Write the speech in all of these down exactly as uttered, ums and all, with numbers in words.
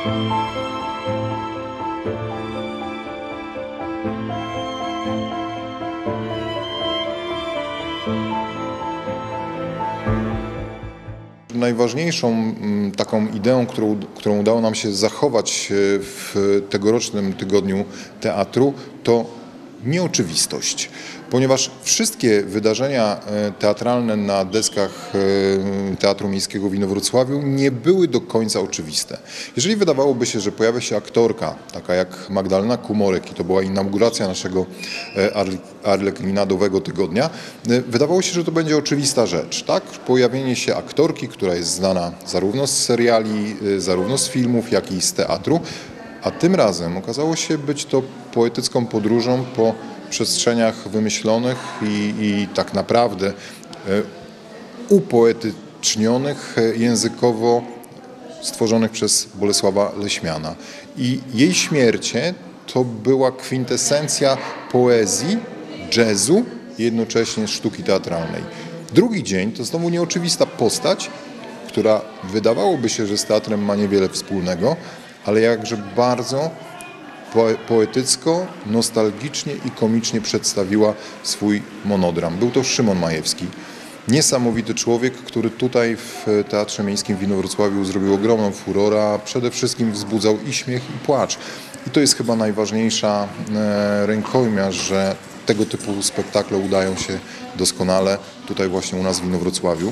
Najważniejszą taką ideą, którą, którą udało nam się zachować w tegorocznym tygodniu teatru, to nieoczywistość. Ponieważ wszystkie wydarzenia teatralne na deskach Teatru Miejskiego w Inowrocławiu nie były do końca oczywiste. Jeżeli wydawałoby się, że pojawia się aktorka, taka jak Magdalena Kumorek, i to była inauguracja naszego arlekinadowego tygodnia, wydawało się, że to będzie oczywista rzecz, tak? Pojawienie się aktorki, która jest znana zarówno z seriali, zarówno z filmów, jak i z teatru, a tym razem okazało się być to poetycką podróżą po przestrzeniach wymyślonych i, i tak naprawdę upoetycznionych językowo, stworzonych przez Bolesława Leśmiana. I jej śmiercie to była kwintesencja poezji, jazzu i jednocześnie sztuki teatralnej. Drugi dzień to znowu nieoczywista postać, która wydawałoby się, że z teatrem ma niewiele wspólnego, ale jakże bardzo poetycko, nostalgicznie i komicznie przedstawiła swój monodram. Był to Szymon Majewski. Niesamowity człowiek, który tutaj w Teatrze Miejskim w Inowrocławiu zrobił ogromną furorę, a przede wszystkim wzbudzał i śmiech, i płacz. I to jest chyba najważniejsza rękojmia, że tego typu spektakle udają się doskonale tutaj właśnie u nas w Inowrocławiu.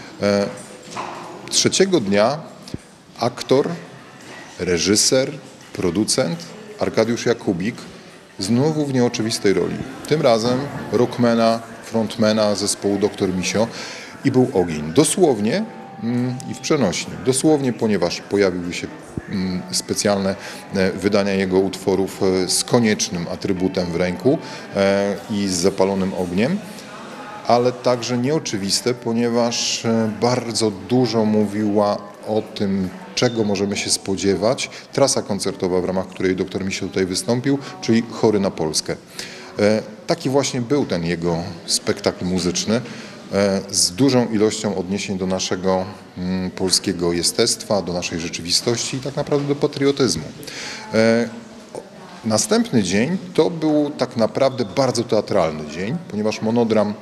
Trzeciego dnia aktor, reżyser, producent Arkadiusz Jakubik znowu w nieoczywistej roli. Tym razem rockmana, frontmana zespołu Doktor Misio i był ogień. Dosłownie mm, i w przenośni. Dosłownie, ponieważ pojawiły się mm, specjalne e, wydania jego utworów e, z koniecznym atrybutem w ręku e, i z zapalonym ogniem, ale także nieoczywiste, ponieważ e, bardzo dużo mówiła o tym, czego możemy się spodziewać. Trasa koncertowa, w ramach której Doktor Misio tutaj wystąpił, czyli Chory na Polskę. E, taki właśnie był ten jego spektakl muzyczny e, z dużą ilością odniesień do naszego mm, polskiego jestestwa, do naszej rzeczywistości i tak naprawdę do patriotyzmu. E, następny dzień to był tak naprawdę bardzo teatralny dzień, ponieważ monodram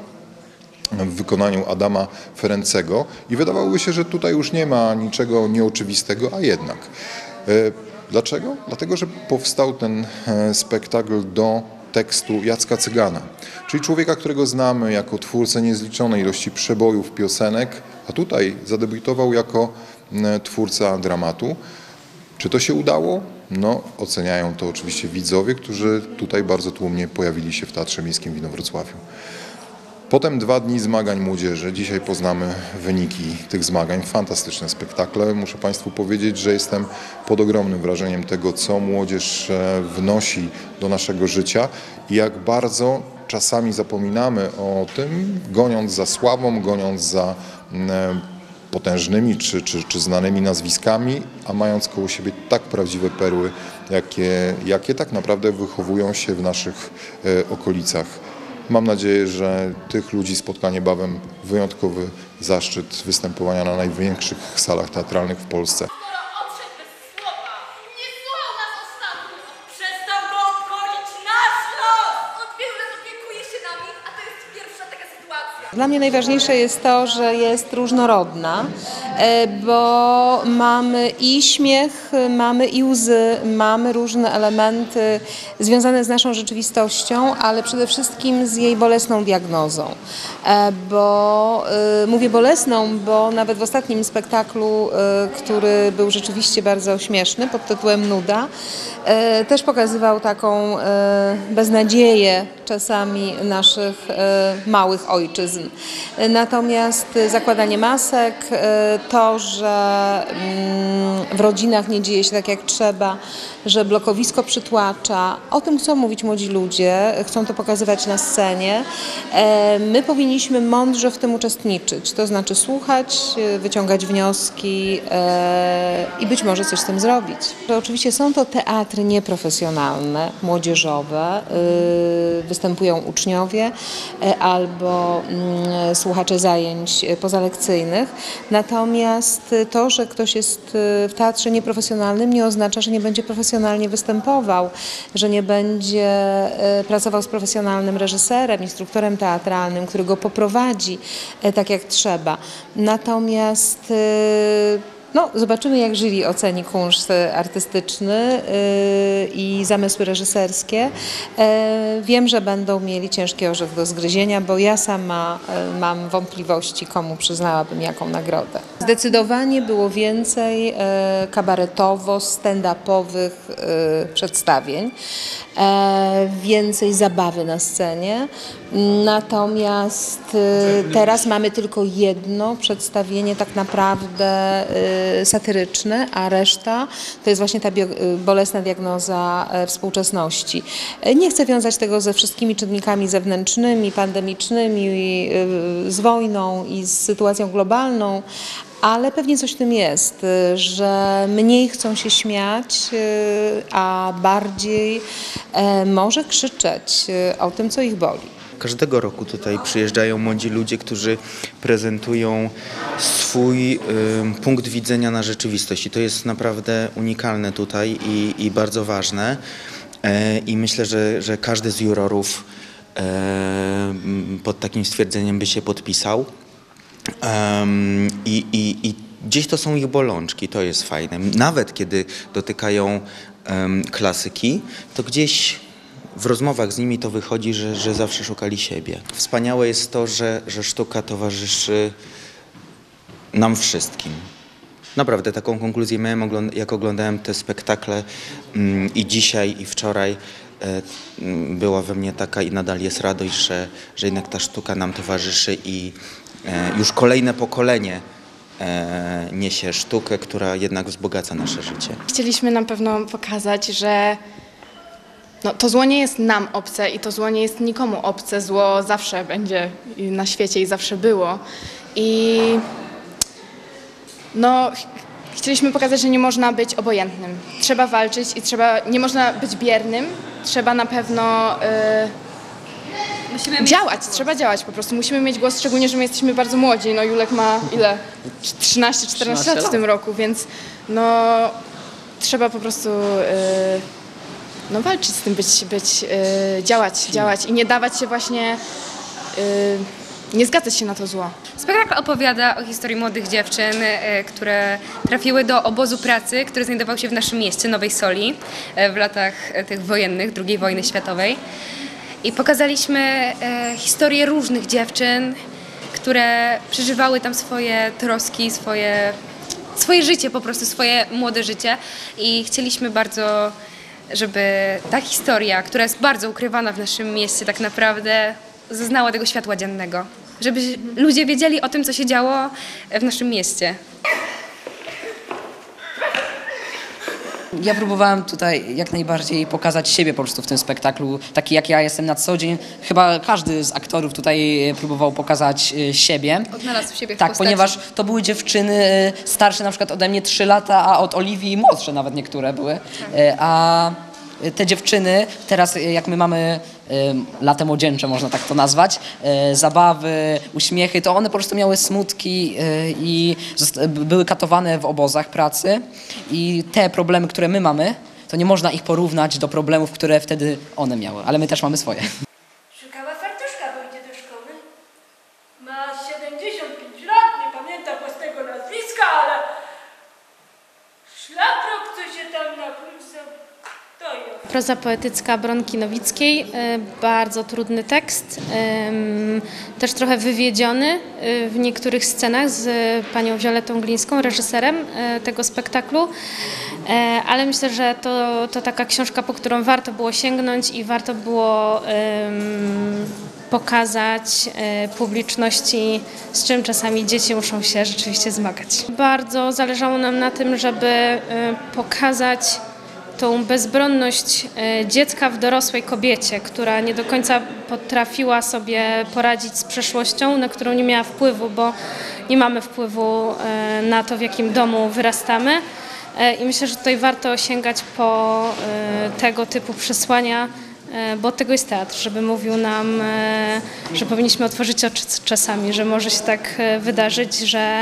w wykonaniu Adama Ferencego i wydawałoby się, że tutaj już nie ma niczego nieoczywistego, a jednak. Dlaczego? Dlatego, że powstał ten spektakl do tekstu Jacka Cygana, czyli człowieka, którego znamy jako twórcę niezliczonej ilości przebojów, piosenek, a tutaj zadebiutował jako twórca dramatu. Czy to się udało? No, oceniają to oczywiście widzowie, którzy tutaj bardzo tłumnie pojawili się w Teatrze Miejskim w Inowrocławiu. Potem dwa dni zmagań młodzieży. Dzisiaj poznamy wyniki tych zmagań. Fantastyczne spektakle. Muszę Państwu powiedzieć, że jestem pod ogromnym wrażeniem tego, co młodzież wnosi do naszego życia i jak bardzo czasami zapominamy o tym, goniąc za sławą, goniąc za potężnymi czy, czy, czy znanymi nazwiskami, a mając koło siebie tak prawdziwe perły, jakie, jakie tak naprawdę wychowują się w naszych okolicach. Mam nadzieję, że tych ludzi spotka niebawem wyjątkowy zaszczyt występowania na największych salach teatralnych w Polsce. Odszedł bez słowa. Nie słuchał nas ostatnio. Przestał go obchodzić nasz los. Od wielu lat opiekuje się nami, a to jest pierwsza taka sytuacja. Dla mnie najważniejsze jest to, że jest różnorodna, bo mamy i śmiech, mamy i łzy, mamy różne elementy związane z naszą rzeczywistością, ale przede wszystkim z jej bolesną diagnozą. Bo mówię bolesną, bo nawet w ostatnim spektaklu, który był rzeczywiście bardzo śmieszny pod tytułem Nuda, też pokazywał taką beznadzieję czasami naszych małych ojczyzn. Natomiast zakładanie masek, to, że w rodzinach nie dzieje się tak jak trzeba, że blokowisko przytłacza, o tym chcą mówić młodzi ludzie, chcą to pokazywać na scenie. My powinniśmy mądrze w tym uczestniczyć, to znaczy słuchać, wyciągać wnioski i być może coś z tym zrobić. Oczywiście są to teatry nieprofesjonalne, młodzieżowe, występują uczniowie albo słuchacze zajęć pozalekcyjnych, natomiast to, że ktoś jest w teatrze nieprofesjonalnym nie oznacza, że nie będzie profesjonalnie występował, że nie będzie e, pracował z profesjonalnym reżyserem, instruktorem teatralnym, który go poprowadzi e, tak jak trzeba. Natomiast e, no, zobaczymy, jak jury oceni kunszt artystyczny yy, i zamysły reżyserskie. Yy, wiem, że będą mieli ciężki orzech do zgryzienia, bo ja sama yy, mam wątpliwości, komu przyznałabym jaką nagrodę. Zdecydowanie było więcej yy, kabaretowo, stand-upowych yy, przedstawień, yy, więcej zabawy na scenie. Natomiast yy, teraz mamy tylko jedno przedstawienie tak naprawdę yy, satyryczne, a reszta to jest właśnie ta bio, bolesna diagnoza współczesności. Nie chcę wiązać tego ze wszystkimi czynnikami zewnętrznymi, pandemicznymi, z wojną i z sytuacją globalną, ale pewnie coś w tym jest, że mniej chcą się śmiać, a bardziej może krzyczeć o tym, co ich boli. Każdego roku tutaj przyjeżdżają młodzi ludzie, którzy prezentują swój y, punkt widzenia na rzeczywistość i to jest naprawdę unikalne tutaj i, i bardzo ważne. E, I myślę, że, że każdy z jurorów e, pod takim stwierdzeniem by się podpisał. E, i, i, I gdzieś to są ich bolączki, to jest fajne. Nawet kiedy dotykają e, klasyki, to gdzieś w rozmowach z nimi to wychodzi, że, że zawsze szukali siebie. Wspaniałe jest to, że, że sztuka towarzyszy nam wszystkim. Naprawdę taką konkluzję miałem, jak oglądałem te spektakle mm, i dzisiaj, i wczoraj e, była we mnie taka i nadal jest radość, że, że jednak ta sztuka nam towarzyszy i e, już kolejne pokolenie e, niesie sztukę, która jednak wzbogaca nasze życie. Chcieliśmy na pewno pokazać, że no, to zło nie jest nam obce i to zło nie jest nikomu obce. Zło zawsze będzie na świecie i zawsze było. I no, ch chcieliśmy pokazać, że nie można być obojętnym. Trzeba walczyć i trzeba, nie można być biernym. Trzeba na pewno yy, działać, trzeba działać po prostu. Musimy mieć głos, szczególnie, że my jesteśmy bardzo młodzi. No, Julek ma ile? trzynaście czternaście lat w tym roku, więc no, trzeba po prostu Yy, No walczyć z tym, być, być yy, działać, działać i nie dawać się właśnie, yy, nie zgadzać się na to zło. Spektakl opowiada o historii młodych dziewczyn, yy, które trafiły do obozu pracy, który znajdował się w naszym mieście, Nowej Soli, yy, w latach yy, tych wojennych, drugiej wojny światowej. I pokazaliśmy yy, historię różnych dziewczyn, które przeżywały tam swoje troski, swoje, swoje życie, po prostu swoje młode życie. I chcieliśmy bardzo, żeby ta historia, która jest bardzo ukrywana w naszym mieście, tak naprawdę zaznała tego światła dziennego. Żeby ludzie wiedzieli o tym, co się działo w naszym mieście. Ja próbowałem tutaj jak najbardziej pokazać siebie po prostu w tym spektaklu, taki jak ja jestem na co dzień. Chyba każdy z aktorów tutaj próbował pokazać siebie. Odnalazł siebie w Tak, postaci. ponieważ to były dziewczyny starsze na przykład ode mnie trzy lata, a od Oliwii młodsze nawet niektóre były. A te dziewczyny teraz, jak my mamy lata młodzieńcze, można tak to nazwać, zabawy, uśmiechy, to one po prostu miały smutki i były katowane w obozach pracy i te problemy, które my mamy, to nie można ich porównać do problemów, które wtedy one miały, ale my też mamy swoje. Szukała fartuszka, bo idzie do szkoły. Ma siedemdziesiąt pięć lat, nie pamiętam własnego nazwiska, ale szlafrok, co się tam na kursie. Proza poetycka Bronki Nowickiej, bardzo trudny tekst, też trochę wywiedziony w niektórych scenach z panią Violetą Glińską, reżyserem tego spektaklu, ale myślę, że to, to taka książka, po którą warto było sięgnąć i warto było pokazać publiczności, z czym czasami dzieci muszą się rzeczywiście zmagać. Bardzo zależało nam na tym, żeby pokazać tą bezbronność dziecka w dorosłej kobiecie, która nie do końca potrafiła sobie poradzić z przeszłością, na którą nie miała wpływu, bo nie mamy wpływu na to, w jakim domu wyrastamy. I myślę, że tutaj warto sięgać po tego typu przesłania, bo od tego jest teatr, żeby mówił nam, że powinniśmy otworzyć oczy czasami, że może się tak wydarzyć, że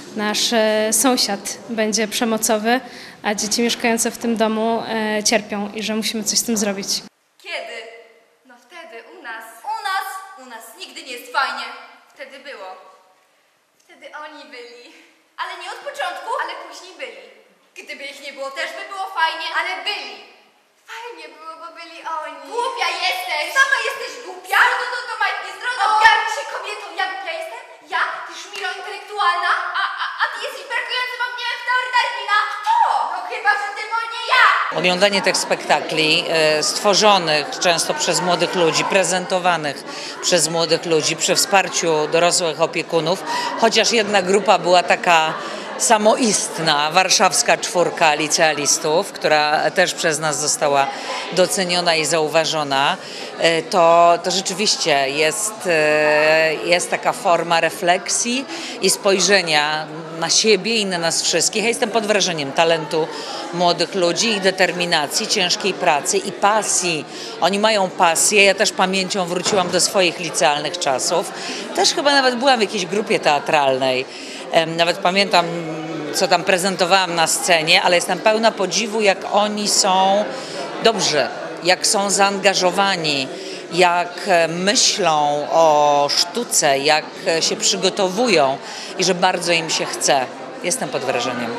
nasz e, sąsiad będzie przemocowy, a dzieci mieszkające w tym domu e, cierpią i że musimy coś z tym zrobić. Kiedy? No wtedy, u nas. U nas? U nas nigdy nie jest fajnie. Wtedy było. Wtedy oni byli. Ale nie od początku, ale później byli. Gdyby ich nie było, też by było fajnie, ale byli. Fajnie było, bo byli oni. Głupia jesteś! Sama jesteś głupia? No to, to majtnie zdrowo. Ogarnij się kobietą. Ja głupia jestem? Ja? Ty szmiro intelektualna? A, a, a ty jesteś brakujący mam nie w teorii Darwina? Kto? No chyba, że ty, bo nie ja! Oglądanie tych spektakli e, stworzonych często przez młodych ludzi, prezentowanych przez młodych ludzi przy wsparciu dorosłych opiekunów, chociaż jedna grupa była taka samoistna, warszawska czwórka licealistów, która też przez nas została doceniona i zauważona, to, to rzeczywiście jest, jest taka forma refleksji i spojrzenia na siebie i na nas wszystkich. Ja jestem pod wrażeniem talentu młodych ludzi, ich determinacji, ciężkiej pracy i pasji. Oni mają pasję. Ja też pamięcią wróciłam do swoich licealnych czasów. Też chyba nawet byłam w jakiejś grupie teatralnej. Nawet pamiętam, co tam prezentowałam na scenie, ale jestem pełna podziwu, jak oni są dobrzy, jak są zaangażowani, jak myślą o sztuce, jak się przygotowują i że bardzo im się chce. Jestem pod wrażeniem.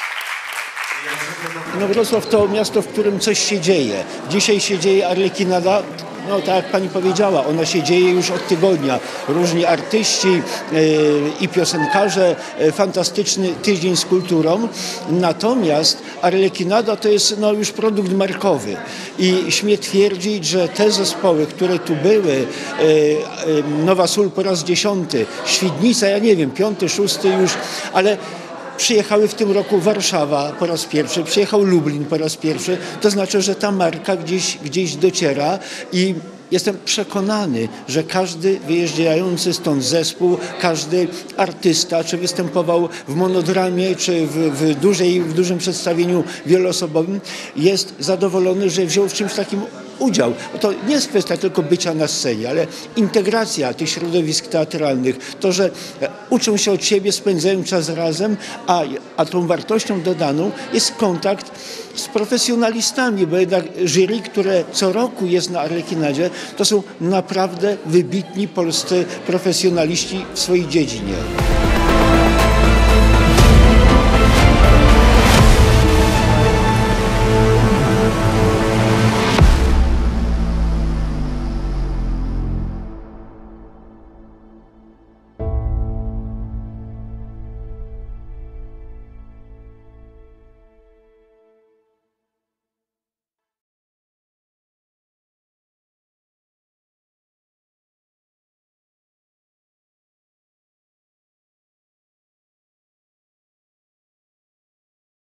No Wrocław to miasto, w którym coś się dzieje. Dzisiaj się dzieje Arlekinada. No tak jak pani powiedziała, ona się dzieje już od tygodnia. Różni artyści yy, i piosenkarze, yy, fantastyczny tydzień z kulturą. Natomiast Arlekinada to jest no, już produkt markowy. I śmiem twierdzić, że te zespoły, które tu były, yy, yy, Nowa Sól po raz dziesiąty, Świdnica, ja nie wiem, piąty, szósty już, ale przyjechały w tym roku Warszawa po raz pierwszy, przyjechał Lublin po raz pierwszy, to znaczy, że ta marka gdzieś, gdzieś dociera i jestem przekonany, że każdy wyjeżdżający stąd zespół, każdy artysta, czy występował w monodramie, czy w, w, dużej, w dużym przedstawieniu wieloosobowym, jest zadowolony, że wziął w czymś takim udział. To nie jest kwestia tylko bycia na scenie, ale integracja tych środowisk teatralnych, to, że uczą się od siebie, spędzają czas razem, a, a tą wartością dodaną jest kontakt z profesjonalistami, bo jednak jury, które co roku jest na Arlekinadzie, to są naprawdę wybitni polscy profesjonaliści w swojej dziedzinie.